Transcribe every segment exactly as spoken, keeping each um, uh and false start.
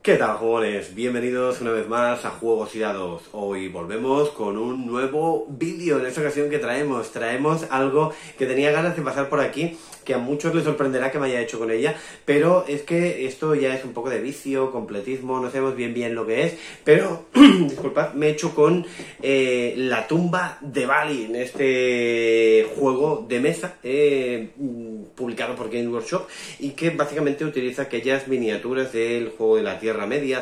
¿Qué tal, jugones? Bienvenidos una vez más a Juegos y Dados. Hoy volvemos con un nuevo vídeo. En esta ocasión que traemos, traemos algo que tenía ganas de pasar por aquí, que a muchos les sorprenderá que me haya hecho con ella, pero es que esto ya es un poco de vicio, completismo, no sabemos bien bien lo que es, pero, disculpad, me he hecho con eh, La tumba de Balin, este juego de mesa eh, publicado por Games Workshop y que básicamente utiliza aquellas miniaturas del juego de la Tierra Media,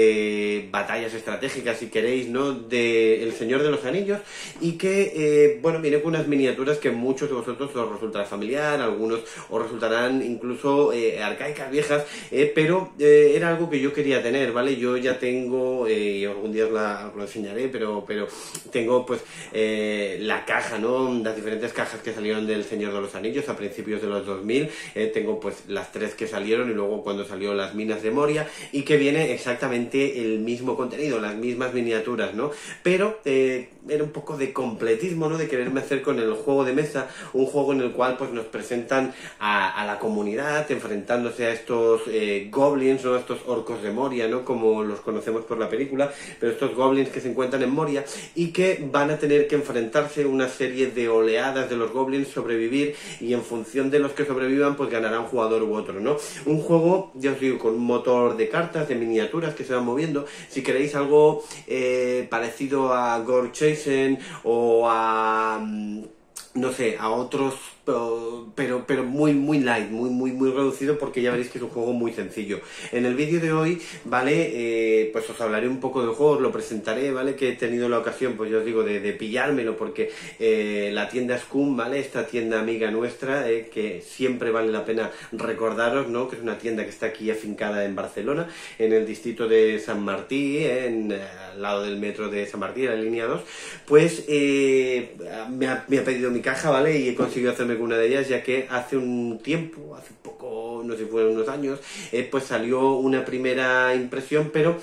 de batallas estratégicas, si queréis, ¿no?, de El Señor de los Anillos, y que, eh, bueno, viene con unas miniaturas que muchos de vosotros os resultará familiar, algunos os resultarán incluso eh, arcaicas, viejas, eh, pero eh, era algo que yo quería tener, ¿vale? Yo ya tengo, eh, y algún día os la, os lo enseñaré, pero, pero tengo, pues, eh, la caja, ¿no?, las diferentes cajas que salieron del Señor de los Anillos a principios de los dos mil, eh, tengo, pues, las tres que salieron y luego cuando salió las Minas de Moria, y que viene exactamente el mismo contenido, las mismas miniaturas, ¿no? Pero eh, era un poco de completismo, ¿no?, de quererme hacer con el juego de mesa, un juego en el cual pues nos presentan a, a la comunidad enfrentándose a estos eh, goblins, ¿no?, a estos orcos de Moria, ¿no?, como los conocemos por la película, pero estos goblins que se encuentran en Moria y que van a tener que enfrentarse a una serie de oleadas de los goblins, sobrevivir, y en función de los que sobrevivan pues ganará un jugador u otro, ¿no? Un juego, ya os digo, con un motor de cartas, de miniaturas que se van moviendo. Si queréis algo eh, parecido a Gore Chasing o a, no sé, a otros, pero, pero, pero muy, muy light, muy, muy, muy reducido, porque ya veréis que es un juego muy sencillo. En el vídeo de hoy, ¿vale?, eh, pues os hablaré un poco del juego, os lo presentaré, ¿vale?, que he tenido la ocasión, pues yo os digo, de, de pillármelo, porque eh, la tienda Scum, ¿vale?, esta tienda amiga nuestra, eh, que siempre vale la pena recordaros, ¿no?, que es una tienda que está aquí afincada en Barcelona, en el distrito de San Martí, eh, en, eh, al lado del metro de San Martí, la línea dos, pues eh, me, ha, me ha pedido mi caja, ¿vale?, y he conseguido hacerme con una de ellas, ya que hace un tiempo, hace poco, no sé si fueron unos años, eh, pues salió una primera impresión, pero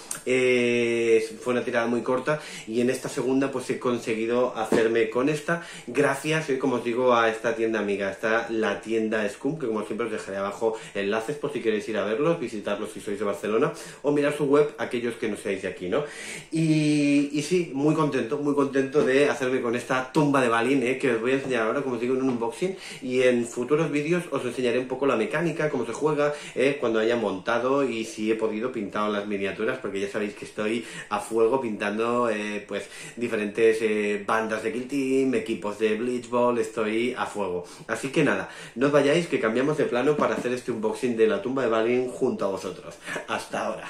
eh, fue una tirada muy corta, y en esta segunda pues he conseguido hacerme con esta, gracias, eh, como os digo, a esta tienda amiga. Está la tienda Scum, que como siempre os dejaré abajo enlaces por si queréis ir a verlos, visitarlos si sois de Barcelona, o mirar su web, aquellos que no seáis de aquí, ¿no? Y, y sí, muy contento, muy contento de hacerme con esta tumba de Balin, eh, que os voy a enseñar ahora, como os digo, en un unboxing, y en futuros vídeos os enseñaré un poco la mecánica, cómo se juega, eh, cuando haya montado y si he podido pintado las miniaturas, porque ya sabéis que estoy a fuego pintando eh, pues diferentes eh, bandas de Kill Team, equipos de Blitzball, estoy a fuego. Así que nada, no os vayáis, que cambiamos de plano para hacer este unboxing de la tumba de Balin junto a vosotros. Hasta ahora.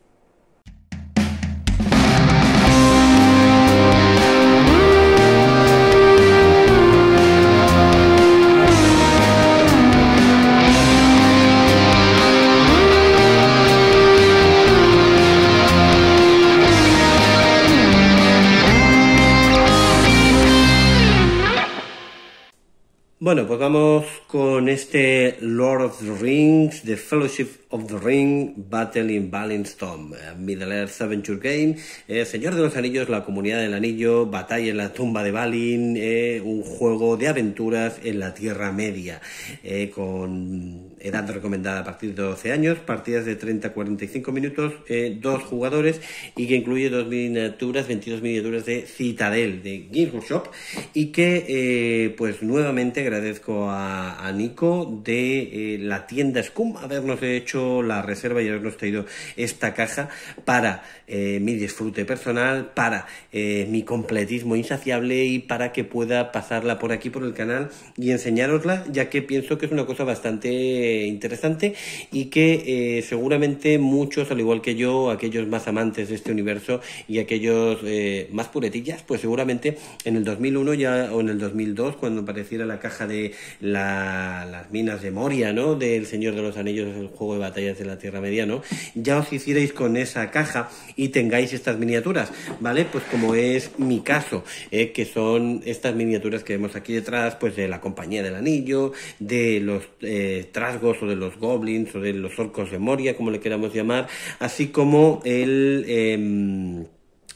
Bueno, pues vamos con este Lord of the Rings, The Fellowship of the Ring, Battle in Balin's Tomb, Middle-earth Adventure Game, eh, Señor de los Anillos, La Comunidad del Anillo, Batalla en la Tumba de Balin, eh, un juego de aventuras en la Tierra Media, eh, con edad recomendada a partir de doce años, partidas de treinta a cuarenta y cinco minutos, eh, dos jugadores, y que incluye dos miniaturas, veintidós miniaturas de Citadel, de Games Workshop, y que, eh, pues nuevamente agradezco a, a Nico de eh, la tienda Scum habernos hecho la reserva y habernos traído esta caja para eh, mi disfrute personal, para eh, mi completismo insaciable, y para que pueda pasarla por aquí por el canal y enseñárosla, ya que pienso que es una cosa bastante interesante y que eh, seguramente muchos, al igual que yo, aquellos más amantes de este universo y aquellos eh, más puretillas, pues seguramente en el dos mil uno ya, o en el dos mil dos, cuando apareciera la caja de la, las Minas de Moria, ¿no?, del Señor de los Anillos, el juego de batallas de la Tierra Media, ¿no?, ya os hicierais con esa caja y tengáis estas miniaturas, ¿vale? Pues como es mi caso, eh, que son estas miniaturas que vemos aquí detrás, pues de la Compañía del Anillo, de los eh, trasgos o de los goblins o de los orcos de Moria, como le queramos llamar, así como el... Eh,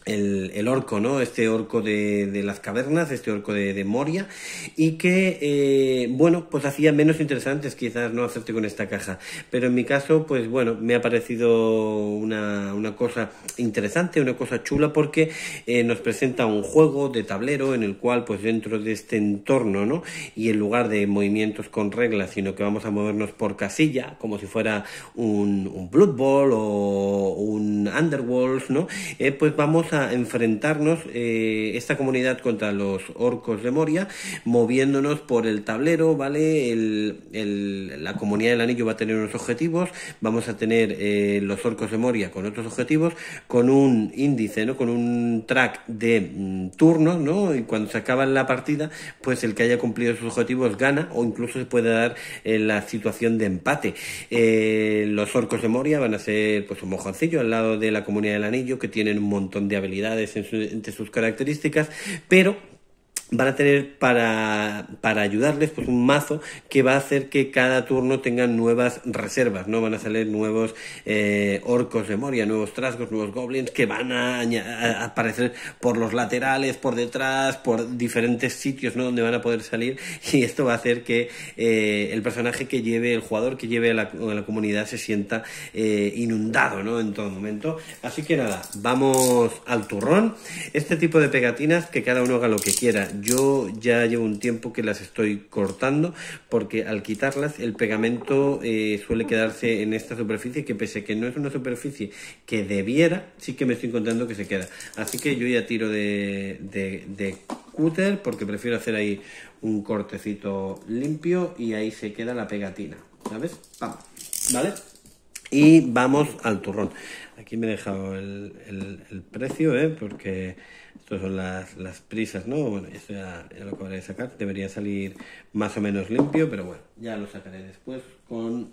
El, el orco, ¿no? Este orco de, de las cavernas, este orco de, de Moria, y que, eh, bueno, pues hacía menos interesantes quizás no hacerte con esta caja. Pero en mi caso, pues bueno, me ha parecido una, una cosa interesante, una cosa chula, porque eh, nos presenta un juego de tablero en el cual, pues dentro de este entorno, ¿no? Y en lugar de movimientos con reglas, sino que vamos a movernos por casilla, como si fuera un, un Blood Bowl o un Underworld, ¿no? Eh, pues vamos a enfrentarnos eh, esta comunidad contra los orcos de Moria, moviéndonos por el tablero, ¿vale? El, el, la comunidad del anillo va a tener unos objetivos, vamos a tener eh, los orcos de Moria con otros objetivos, con un índice, ¿no? Con un track de mm, turnos, ¿no? Y cuando se acaba la partida, pues el que haya cumplido sus objetivos gana, o incluso se puede dar eh, la situación de empate. Eh, los orcos de Moria van a ser pues un mojoncillo al lado de la comunidad del anillo, que tienen un montón de habilidades en su, entre sus características, pero van a tener para, para ayudarles pues un mazo que va a hacer que cada turno tengan nuevas reservas, ¿no? Van a salir nuevos eh, orcos de Moria, nuevos trasgos, nuevos goblins que van a, a aparecer por los laterales, por detrás, por diferentes sitios, ¿no? Donde van a poder salir, y esto va a hacer que eh, el personaje que lleve, el jugador que lleve a la, a la comunidad se sienta eh, inundado, ¿no? En todo momento. Así que nada, vamos al turrón. Este tipo de pegatinas, que cada uno haga lo que quiera. Yo ya llevo un tiempo que las estoy cortando, porque al quitarlas el pegamento eh, suele quedarse en esta superficie, que pese a que no es una superficie que debiera, sí que me estoy encontrando que se queda. Así que yo ya tiro de, de, de cúter, porque prefiero hacer ahí un cortecito limpio y ahí se queda la pegatina, ¿sabes? Vamos, ¿vale? Y vamos al turrón. Aquí me he dejado el, el, el precio, ¿eh? Porque estas son las, las prisas, ¿no? Bueno, esto ya, ya lo acabaré de sacar. Debería salir más o menos limpio, pero bueno, ya lo sacaré después con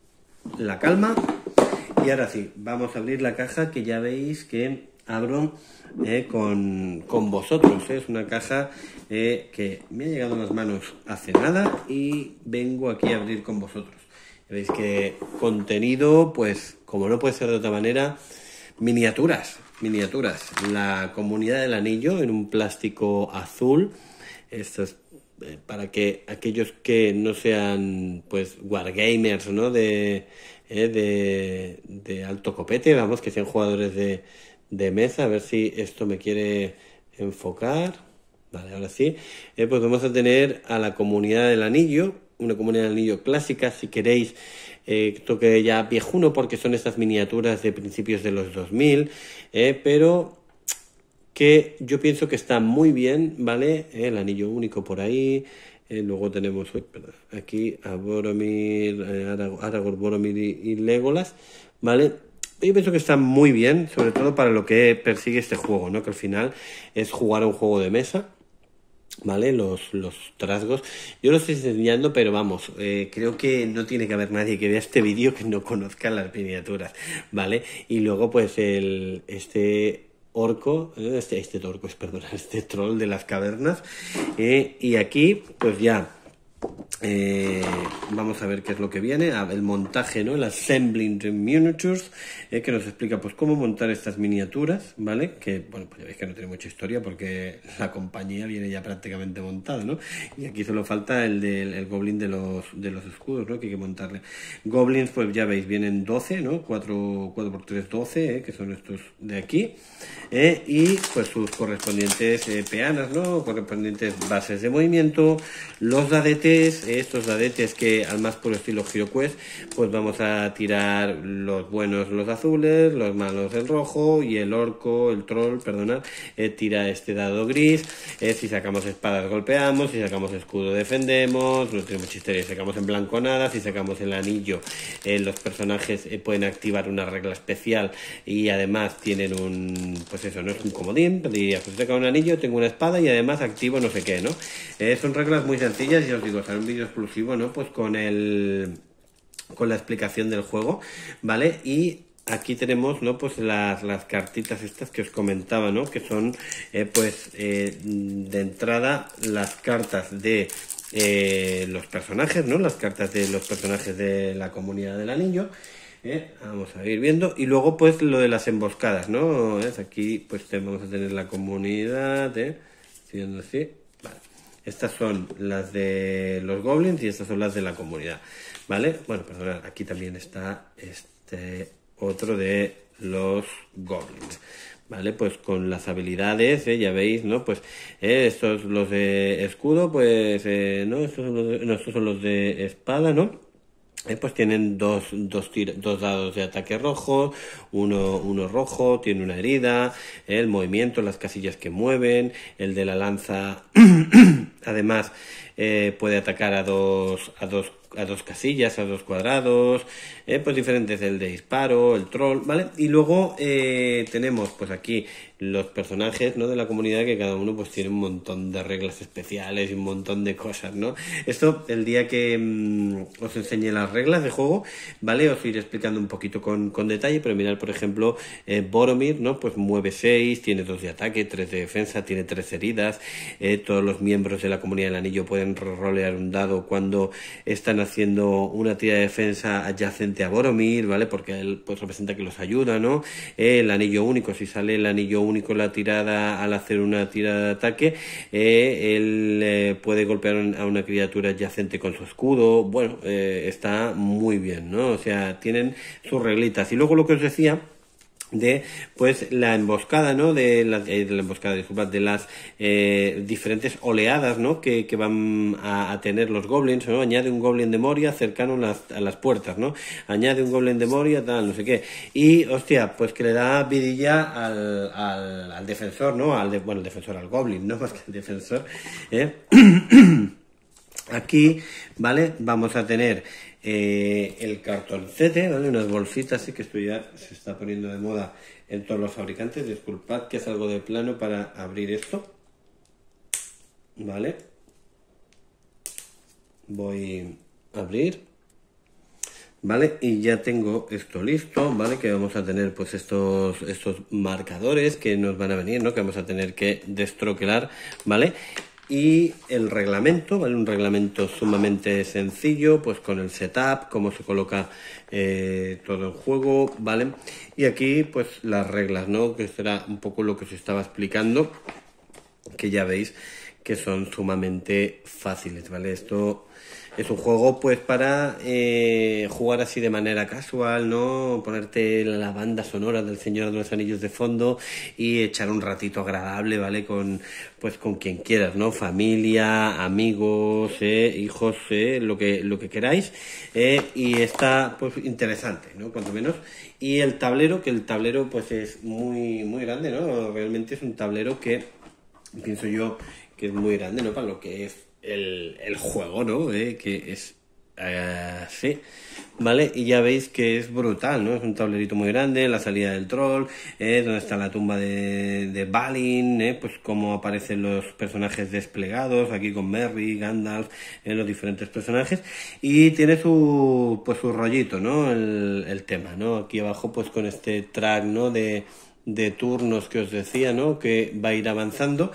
la calma. Y ahora sí, vamos a abrir la caja, que ya veis que abro eh, con, con vosotros. ¿eh? Es una caja eh, que me ha llegado a las manos hace nada y vengo aquí a abrir con vosotros. Veis que contenido, pues como no puede ser de otra manera, miniaturas, miniaturas. La comunidad del anillo en un plástico azul. Esto es eh, para que aquellos que no sean pues wargamers, ¿no? De, eh, de, de alto copete, vamos, que sean jugadores de, de mesa. A ver si esto me quiere enfocar. Vale, ahora sí. Eh, pues vamos a tener a la comunidad del anillo. Una comunidad del anillo clásica, si queréis, eh, toque ya viejuno, porque son estas miniaturas de principios de los dos mil, eh, pero que yo pienso que está muy bien, ¿vale? Eh, el anillo único por ahí, eh, luego tenemos uy, perdón, aquí a Boromir, eh, Aragorn, Boromir y, y Legolas, ¿vale? Yo pienso que está muy bien, sobre todo para lo que persigue este juego, ¿no? Que al final es jugar a un juego de mesa. ¿Vale? Los, los trasgos. Yo los estoy enseñando, pero vamos, eh, creo que no tiene que haber nadie que vea este vídeo que no conozca las miniaturas, ¿vale? Y luego, pues, el este orco, este, este orco, es, perdón, este troll de las cavernas. Eh, y aquí, pues ya... Eh, vamos a ver qué es lo que viene, el montaje, ¿no? El assembling the miniatures, eh, que nos explica pues cómo montar estas miniaturas, ¿vale? Que, bueno, pues ya veis que no tiene mucha historia porque la compañía viene ya prácticamente montada, ¿no? Y aquí solo falta el del el goblin de los, de los escudos, ¿no? Que hay que montarle. Goblins, pues ya veis, vienen doce, ¿no? cuatro por tres, doce, ¿eh? Que son estos de aquí, ¿eh? Y pues sus correspondientes eh, peanas, ¿no? Correspondientes bases de movimiento, los dadetes, estos dadetes que al más puro estilo HeroQuest, pues vamos a tirar los buenos los azules, los malos el rojo, y el orco, el troll, perdonad, eh, tira este dado gris. Eh, si sacamos espadas golpeamos, si sacamos escudo defendemos, no tiene mucha historia, si sacamos en blanco nada, si sacamos el anillo, eh, los personajes eh, pueden activar una regla especial y además tienen un, pues eso, no es un comodín, diría, pues saca un anillo, tengo una espada y además activo no sé qué, ¿no? Eh, son reglas muy sencillas y os digo, será un vídeo exclusivo, ¿no? Pues con el con la explicación del juego, ¿vale? Y aquí tenemos, ¿no? Pues las, las cartitas estas que os comentaba, ¿no? Que son, eh, pues, eh, de entrada las cartas de eh, los personajes, ¿no? Las cartas de los personajes de la comunidad del anillo. ¿eh? Vamos a ir viendo. Y luego pues lo de las emboscadas, ¿no? ¿Ves? Aquí pues vamos a tener la comunidad, ¿eh? Siendo así, vale. Estas son las de los goblins y estas son las de la comunidad, ¿vale? Bueno, perdonad, aquí también está este otro de los goblins, ¿vale? Pues con las habilidades, ¿eh? Ya veis, ¿no? Pues eh, estos los de escudo, pues eh, no, estos son los de, no, estos son los de espada, ¿no? Eh, pues tienen dos, dos, dos dados de ataque rojo, uno, uno rojo, tiene una herida, eh, el movimiento, las casillas que mueven, el de la lanza, además eh, puede atacar a dos, a dos a dos casillas, a dos cuadrados, eh, pues diferentes, el de disparo, el troll, ¿vale? Y luego eh, tenemos pues aquí los personajes, ¿no? De la comunidad, que cada uno pues tiene un montón de reglas especiales y un montón de cosas, ¿no? Esto, el día que mmm, os enseñe las reglas de juego, ¿vale? Os iré explicando un poquito con, con detalle, pero mirad, por ejemplo, eh, Boromir, ¿no? Pues mueve seis, tiene dos de ataque, tres de defensa, tiene tres heridas, eh, todos los miembros de la comunidad del anillo pueden rolear un dado cuando están haciendo una tira de defensa adyacente a Boromir, ¿vale? Porque él pues representa que los ayuda, ¿no? Eh, el anillo único, si sale el anillo único la tirada al hacer una tirada de ataque, eh, él eh, puede golpear a una criatura adyacente con su escudo. Bueno, eh, está muy bien, ¿no? O sea, tienen sus reglitas. Y luego lo que os decía de pues la emboscada, ¿no? De la, eh, de la emboscada, disculpad, de las eh, diferentes oleadas, ¿no? Que, que van a, a tener los goblins, ¿no? Añade un goblin de Moria cercano a las, a las puertas, ¿no? Añade un goblin de Moria, tal, no sé qué. Y, hostia, pues que le da vidilla al, al, al defensor, ¿no? Al de, bueno, el defensor, al goblin, ¿no? Más que al defensor, ¿eh? Aquí, ¿vale? Vamos a tener eh, el cartoncete, ¿vale? Unas bolsitas, sí, que esto ya se está poniendo de moda en todos los fabricantes. Disculpad que es algo de plano para abrir esto, ¿vale? Voy a abrir, ¿vale? Y ya tengo esto listo, ¿vale? Que vamos a tener pues estos, estos marcadores que nos van a venir, ¿no? Que vamos a tener que destroquelar, ¿vale? Y el reglamento, ¿vale? Un reglamento sumamente sencillo, pues con el setup, cómo se coloca eh, todo el juego, ¿vale? Y aquí, pues las reglas, ¿no? Que será un poco lo que os estaba explicando, que ya veis que son sumamente fáciles, ¿vale? Esto es un juego pues para eh, jugar así de manera casual, ¿no? Ponerte la banda sonora del Señor de los Anillos de fondo y echar un ratito agradable, ¿vale? Con pues con quien quieras, ¿no? Familia, amigos, eh, hijos, eh, lo que lo que queráis, eh, y está pues interesante, ¿no? Cuanto menos. Y el tablero, que el tablero pues es muy muy grande, ¿no? Realmente es un tablero que pienso yo que es muy grande, ¿no? Para lo que es el, el juego, ¿no? Eh, que es así, uh, ¿vale? Y ya veis que es brutal, ¿no? Es un tablerito muy grande, la salida del troll, eh, donde está la tumba de, de Balin, eh, pues cómo aparecen los personajes desplegados, aquí con Merry, Gandalf, eh, los diferentes personajes, y tiene su, pues su rollito, ¿no? El, el tema, ¿no? Aquí abajo, pues con este track, ¿no? De de turnos que os decía, ¿no? Que va a ir avanzando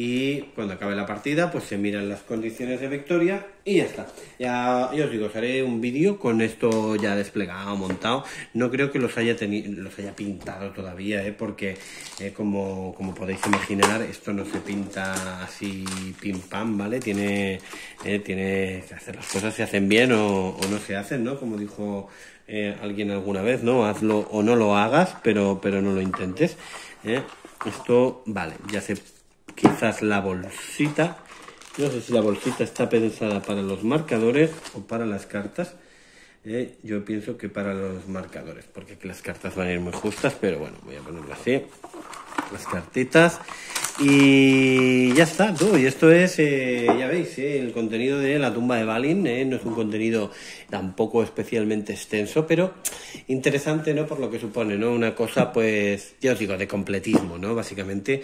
y cuando acabe la partida pues se miran las condiciones de victoria y ya está. Ya, ya os digo, os haré un vídeo con esto ya desplegado, montado. No creo que los haya tenido, los haya pintado todavía, ¿eh? Porque eh, como, como podéis imaginar, esto no se pinta así pim pam, ¿vale? Tiene, eh, tiene que hacer las cosas, se hacen bien o, o no se hacen, ¿no? Como dijo Eh, alguien alguna vez, ¿no? Hazlo o no lo hagas, pero, pero no lo intentes, ¿eh? Esto, vale, ya sé, quizás la bolsita, no sé si la bolsita está pensada para los marcadores o para las cartas, ¿eh? Yo pienso que para los marcadores, porque aquí las cartas van a ir muy justas, pero bueno, voy a ponerlo así, las cartitas. Y ya está, tú. Y esto es, eh, ya veis, eh, el contenido de la tumba de Balin, eh, no es un contenido tampoco especialmente extenso, pero interesante, ¿no? Por lo que supone, ¿no? Una cosa, pues, ya os digo, de completismo, ¿no? Básicamente.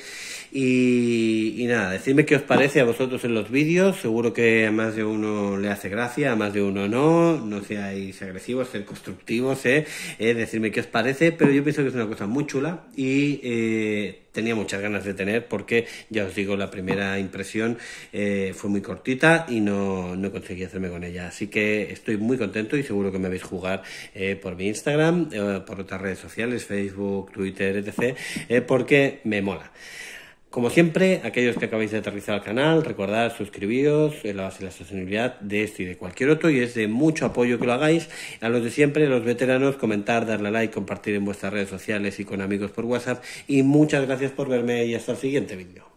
Y, y nada, decidme qué os parece a vosotros en los vídeos. Seguro que a más de uno le hace gracia, a más de uno no. No seáis agresivos, ser constructivos, ¿eh? eh decidme qué os parece, pero yo pienso que es una cosa muy chula y eh, tenía muchas ganas de tener porque porque ya os digo, la primera impresión eh, fue muy cortita y no, no conseguí hacerme con ella. Así que estoy muy contento y seguro que me veis jugar eh, por mi Instagram, eh, por otras redes sociales, Facebook, Twitter, etcétera, eh, porque me mola. Como siempre, aquellos que acabáis de aterrizar al canal, recordad suscribiros, en la base de la sostenibilidad de este y de cualquier otro, y es de mucho apoyo que lo hagáis. A los de siempre, los veteranos, comentar, darle a like, compartir en vuestras redes sociales y con amigos por WhatsApp. Y muchas gracias por verme y hasta el siguiente vídeo.